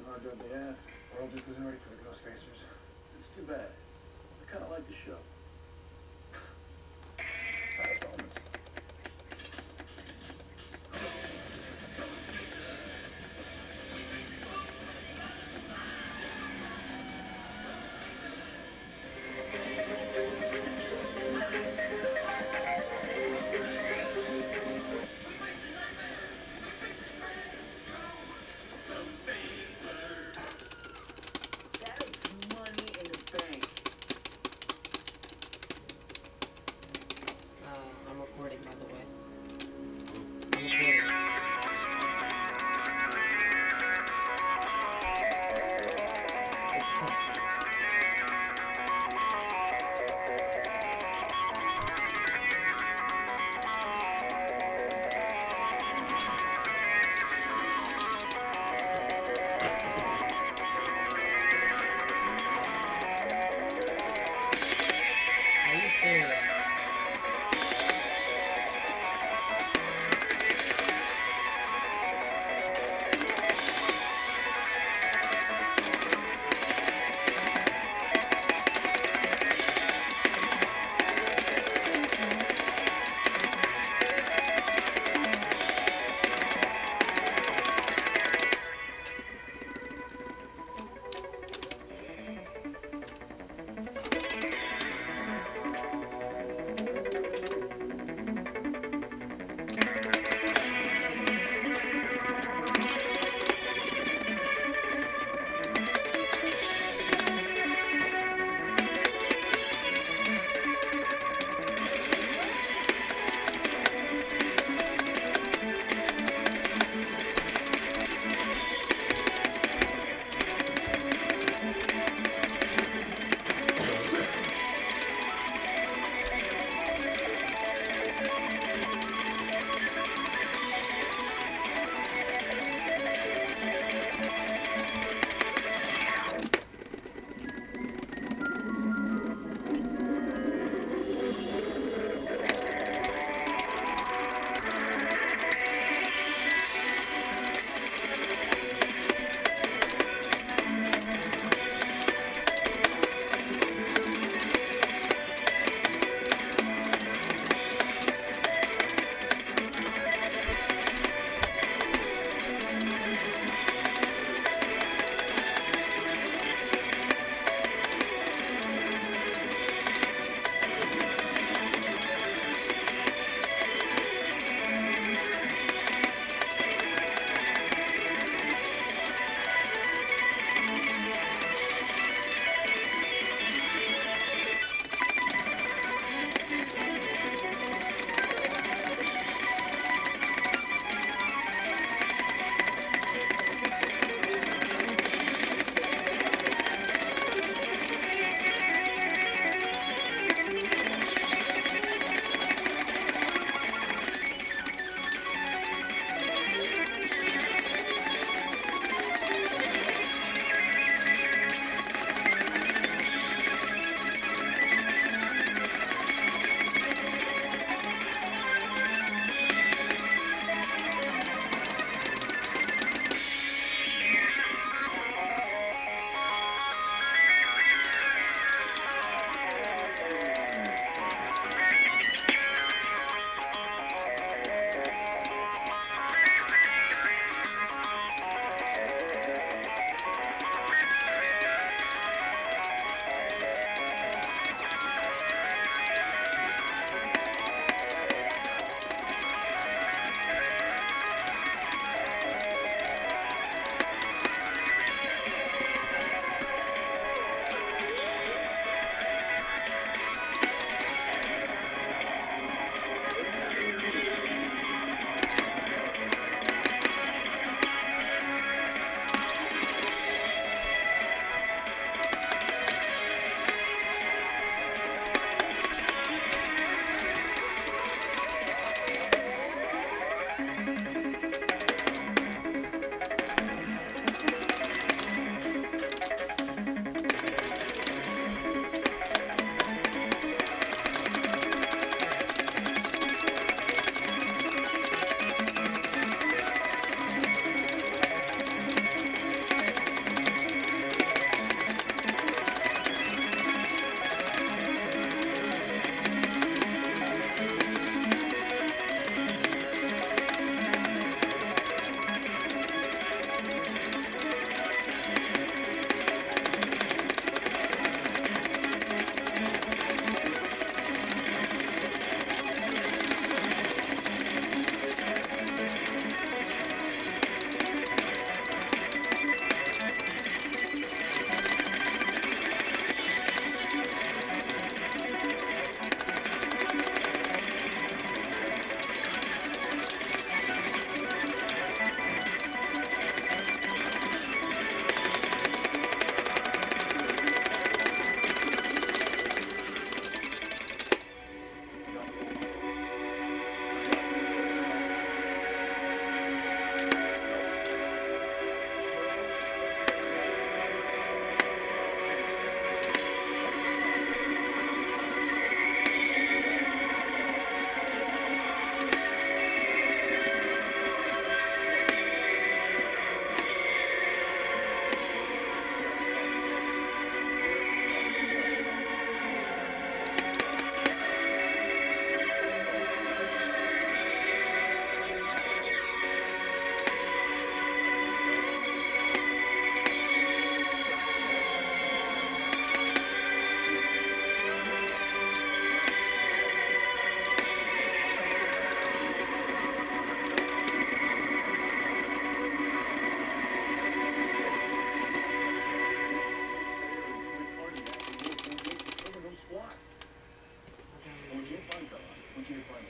hard drive they have. World just isn't ready for the ghost facers. It's too bad. I kind of like the show.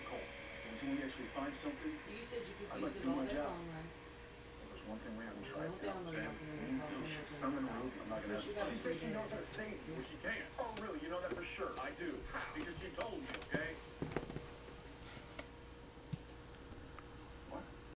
Cole. So until we actually find something, You said you could I'd use like to it do all my day job. long, right? Well, there's one thing we haven't Well, tried. don't download Sam, nothing me in and the Phil house. should summon Ruby. I'm not gonna Since you got have it She says she knows how to sing. Yeah. Well, she can. Oh, really? You know that for sure? I do. How? Because she told me.